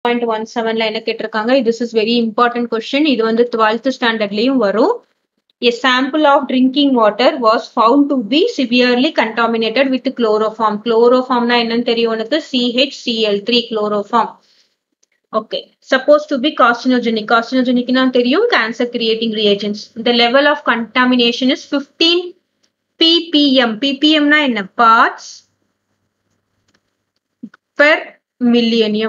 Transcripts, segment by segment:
0.17 ல என்ன கேட்டிருக்காங்க. This is very important question. இது வந்து 12th standardலயும் வரும். A sample of drinking water was found to be severely contaminated with chloroform. Chloroform na என்னன்னு தெரியும் உனக்கு? CHCl3 chloroform. Okay. Supposed to be carcinogenic. Carcinogenic na தெரியும், cancer creating reagents. The level of contamination is 15 ppm. ppm na என்ன? Parts per million.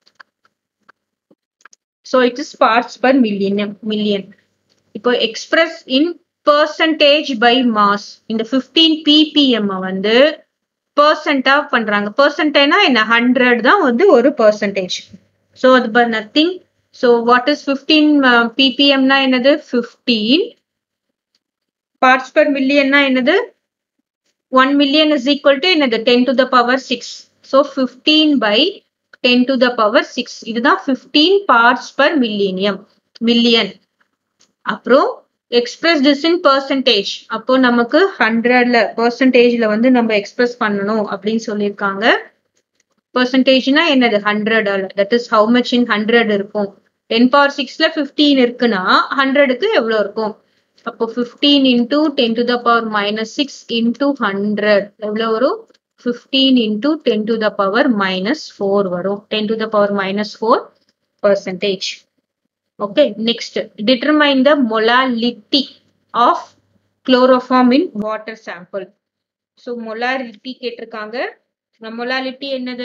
So it is parts per million. இப்போ express in percentage by mass. இந்த 15 ppm வந்து percent பண்றாங்க. percentனா என்ன? 100 தான் வந்து ஒரு percentage. So அது but nothing. So what is 15 ppm na என்னது? 15 parts per million na என்னது? 1 million is equal to என்னது? 10 to the power 6. So 15 by 10 to the power 6. இதுதான் 15 parts per million. அப்புறம் express this in percentage. அப்போ நமக்கு 100ல percentageல வந்து நம்ம express பண்ணணும் அப்படின்னு சொல்லியிருக்காங்க. percentageனா என்னது? 100. that is how much in 100 இருக்கும். 10 power 6ல 15 இருக்குன்னா 100க்கு எவ்வளவு இருக்கும்? அப்போ 15 into 10 to the power minus 6 into 100 எவ்வளவு வரும்? 15 into 10 to the power minus 4 வரும். 10 to the power minus 4 percentage. Okay, next, determine the molality of chloroform in water sample. So, molality கேட்டிருக்காங்க. molality என்னது?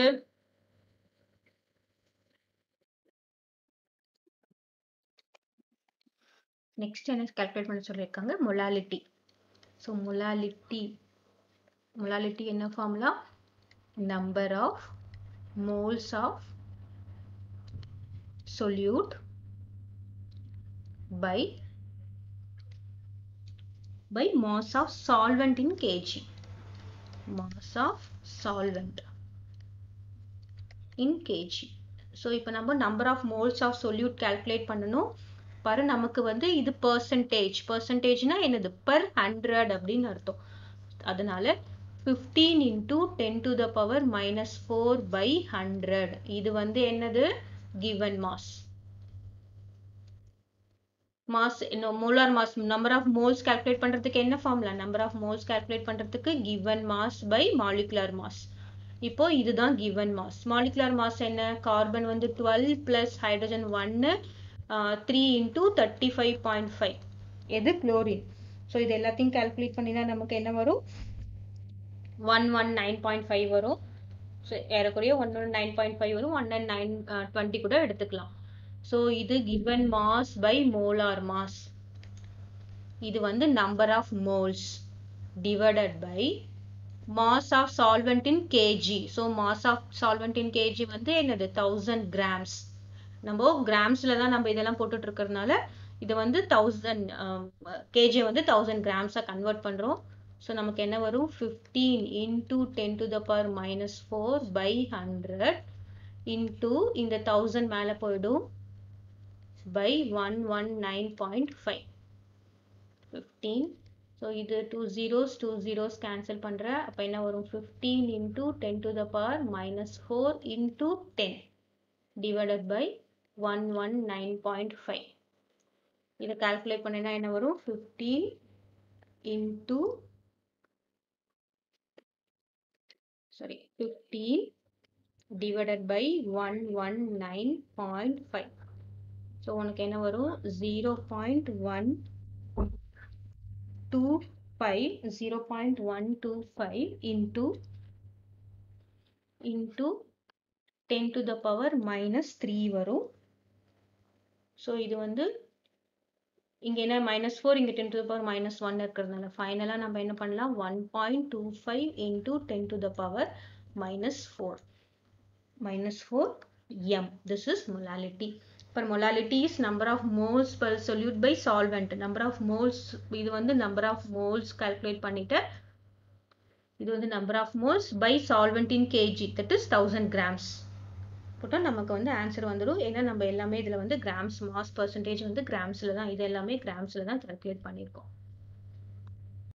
Next என்ன calculate பண்ண சொல்லிருக்காங்க? molality. So, molality என்ன formula? Number of moles of solute by mass of solvent in kg. Mass of solvent in kg. So இப்போ நம்ம number of moles of solute calculate பண்ணனும். பாரு நமக்கு வந்து இது percentageனா என்னது? per 100 அப்படின்னு அர்த்தம். அதனால 15 into 10 to the power minus 4 by 100. இது வந்து என்னது? given mass. mass molar mass, number of moles calculate பண்றதுக்கு என்ன formula? number of moles calculate பண்றதுக்கு given mass by molecular mass. இப்போ இதுதான் given mass. molecular mass என்ன? கார்பன் வந்து 12 plus ஹைட்ரஜன் 1 3 into 35.5. எது? குளோரின். ஸோ இது எல்லாத்தையும் கால்குலேட் பண்ணினா நமக்கு என்ன வரும்? 119.5 வரும். ஸோ ஏறக்குறைய 119.5 வரும். 120 கூட எடுத்துக்கலாம். So, இது given mass by molar mass. இது வந்து number of moles divided by mass of solvent in kg. So, mass of solvent in kg வந்து என்னது? 1000 grams. நம்ம கிராம்ஸ்ல தான் நம்ம இதெல்லாம் போட்டுட்டு இருக்கிறதுனால இது வந்து 1000 kg வந்து 1000 grams கன்வெர்ட் பண்றோம். ஸோ நமக்கு என்ன வரும்? 15 into 10 to the power minus 4 by 100 into இந்த 1000 மேல போயிடும் by 119.5. 15. So, இது 2 zeros cancel பண்ற. அப்ப என்ன வரும்? 15 into 10 to the power minus 4 into 10 divided by 119.5. இதை calculate பண்ணினா என்ன வரும்? 15 divided by 119.5. So, உனக்கு என்ன வரும்? 0.125 into 10 to the power minus 3 வரும். So, இது வந்து இங்க என்ன? minus 4, இங்க 10 to the power minus 1 இருக்கிறதுனால ஃபைனலா நம்ம என்ன பண்ணலாம்? 1.25 into 10 to the power minus 4 m. This is molality. For molality is number of moles per solute by solvent. Number of moles, இது வந்து number of moles calculate பண்ணிட்டு இது வந்து number of moles by solvent in kg, that is 1000 grams. போட்டா நமக்கு வந்து answer வந்துடும். ஏன்னா நம்ம எல்லாமே இதுல வந்து கிராம்ஸ், மாஸ், பெர்சன்டேஜ் வந்து கிராம்ஸ்ல தான், இது எல்லாமே கிராம்ஸ்ல தான் calculate பண்ணியிருக்கோம்.